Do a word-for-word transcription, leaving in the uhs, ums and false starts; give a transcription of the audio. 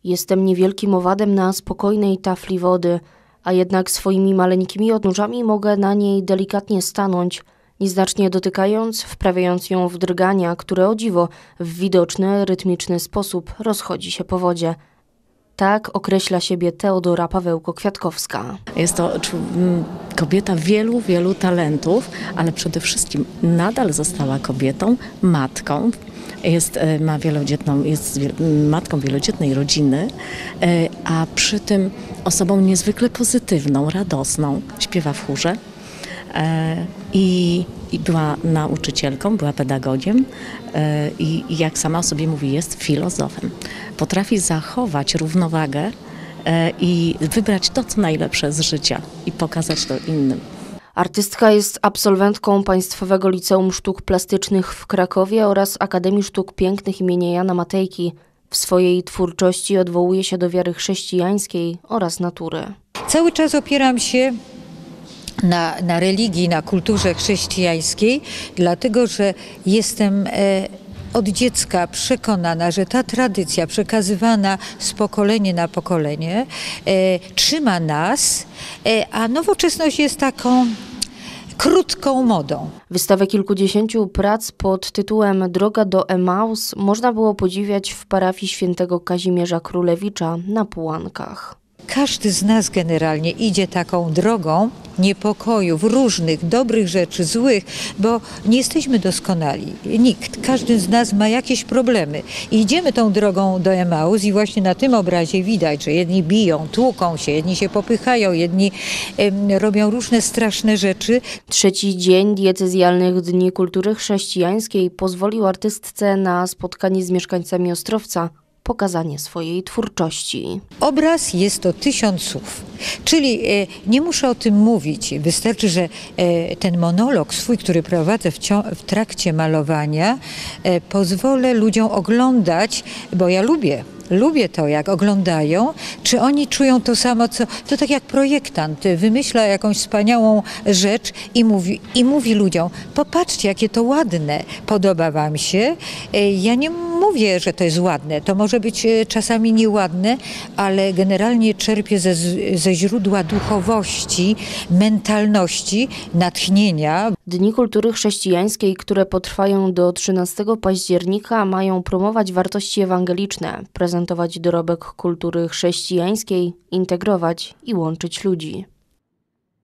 Jestem niewielkim owadem na spokojnej tafli wody, a jednak swoimi maleńkimi odnóżami mogę na niej delikatnie stanąć, nieznacznie dotykając, wprawiając ją w drgania, które o dziwo w widoczny, rytmiczny sposób rozchodzi się po wodzie. Tak określa siebie Teodora Pawełko-Kwiatkowska. Jest to kobieta wielu, wielu talentów, ale przede wszystkim nadal została kobietą, matką. Jest, ma wielodzietną, jest matką wielodzietnej rodziny, a przy tym osobą niezwykle pozytywną, radosną. Śpiewa w chórze i, i była nauczycielką, była pedagogiem i, i jak sama o sobie mówi, jest filozofem. Potrafi zachować równowagę i wybrać to, co najlepsze z życia i pokazać to innym. Artystka jest absolwentką Państwowego Liceum Sztuk Plastycznych w Krakowie oraz Akademii Sztuk Pięknych imienia Jana Matejki. W swojej twórczości odwołuje się do wiary chrześcijańskiej oraz natury. Cały czas opieram się na, na religii, na kulturze chrześcijańskiej, dlatego że jestem e, od dziecka przekonana, że ta tradycja przekazywana z pokolenia na pokolenie e, trzyma nas, e, a nowoczesność jest taką krótką modą. Wystawę kilkudziesięciu prac pod tytułem Droga do Emaus można było podziwiać w parafii świętego Kazimierza Królewicza na Pułankach. Każdy z nas generalnie idzie taką drogą niepokojów, różnych, dobrych rzeczy, złych, bo nie jesteśmy doskonali. Nikt, każdy z nas ma jakieś problemy. I idziemy tą drogą do Emaus i właśnie na tym obrazie widać, że jedni biją, tłuką się, jedni się popychają, jedni em, robią różne straszne rzeczy. Trzeci dzień diecezjalnych Dni Kultury Chrześcijańskiej pozwolił artystce na spotkanie z mieszkańcami Ostrowca, pokazanie swojej twórczości. Obraz jest to tysiąc słów, czyli e, nie muszę o tym mówić. Wystarczy, że e, ten monolog swój, który prowadzę w, w trakcie malowania, e, pozwolę ludziom oglądać, bo ja lubię. Lubię to, jak oglądają, czy oni czują to samo, co... To tak jak projektant wymyśla jakąś wspaniałą rzecz i mówi, i mówi ludziom, popatrzcie, jakie to ładne, podoba wam się. Ja nie mówię, że to jest ładne, to może być czasami nieładne, ale generalnie czerpię ze, ze źródła duchowości, mentalności, natchnienia. Dni Kultury Chrześcijańskiej, które potrwają do trzynastego października, mają promować wartości ewangeliczne, prezentować dorobek kultury chrześcijańskiej, integrować i łączyć ludzi.